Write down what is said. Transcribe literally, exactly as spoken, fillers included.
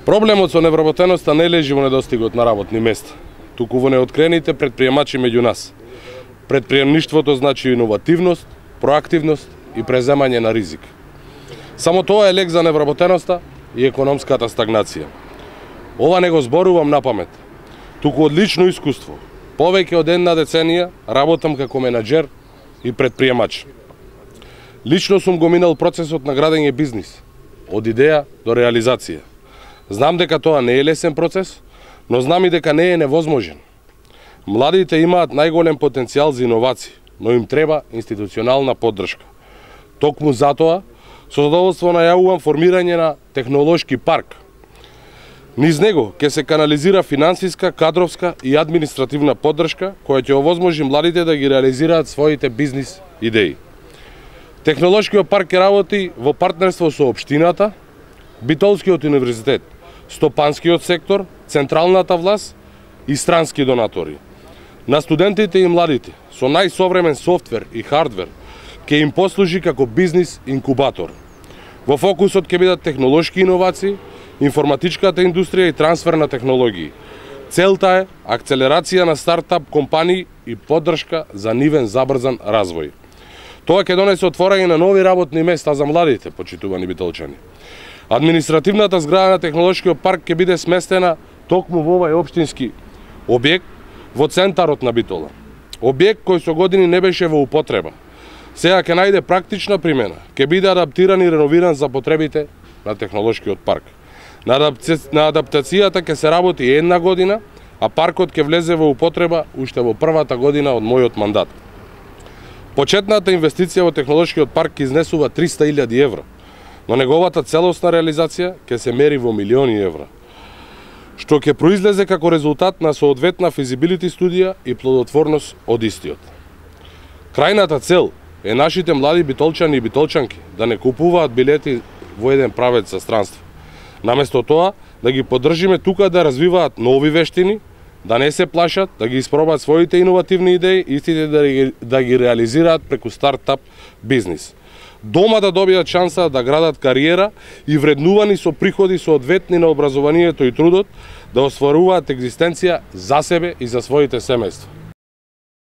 Проблемот со невработеноста не лежи во недостигот на работни места, туку во неоткрените предприемачи меѓу нас. Предприемништвото значи иновативност, проактивност и преземање на ризик. Само тоа е лек за невработеноста и економската стагнација. Ова не го зборувам на памет, туку од лично искуство. Повеќе од една деценија работам како менаџер и предприемач. Лично сум го минал процесот на градење бизнис, од идеја до реализација. Знам дека тоа не е лесен процес, но знам и дека не е невозможен. Младите имаат најголем потенцијал за иновации, но им треба институционална поддршка. Токму затоа, со задоволство најавувам формирање на технолошки парк. Низ него ќе се канализира финансиска, кадровска и административна поддршка, која ќе овозможи младите да ги реализираат своите бизнис идеи. Технолошкиот парк ќе работи во партнерство со општината, Битолскиот универзитет, Стопанскиот сектор, централната власт и странски донатори. На студентите и младите со најсовремен софтвер и хардвер ќе им послужи како бизнис инкубатор. Во фокусот ќе бидат технолошки иновации, информатичката индустрија и трансфер на технологии. Целта е акцелерација на стартап компании и поддршка за нивен забрзан развој. Тоа ќе донесе отворање на нови работни места за младите, почитувани битолчани. Административната зграда на технолошкиот парк ќе биде сместена токму во овај општински објект во центарот на Битола. Објект кој со години не беше во употреба. Сега ќе најде практична примена, ќе биде адаптиран и реновиран за потребите на технолошкиот парк. На, адапци... на адаптацијата ќе се работи една година, а паркот ќе влезе во употреба уште во првата година од мојот мандат. Почетната инвестиција во технолошкиот парк изнесува триста илјади евра, но неговата целосна реализација ќе се мери во милиони евра, што ќе произлезе како резултат на соодветна физибилити студија и плодотворност од истиот. Крајната цел е нашите млади битолчани и битолчанки да не купуваат билети во еден правец за странство. Наместо тоа, да ги поддржиме тука да развиваат нови вештини, да не се плашат, да ги испробат своите иновативни идеи, истите да ги, да ги реализираат преку стартап бизнис. Дома да добијат шанса да градат кариера и вреднувани со приходи соодветни на образованието и трудот, да остваруваат екзистенција за себе и за своите семејства.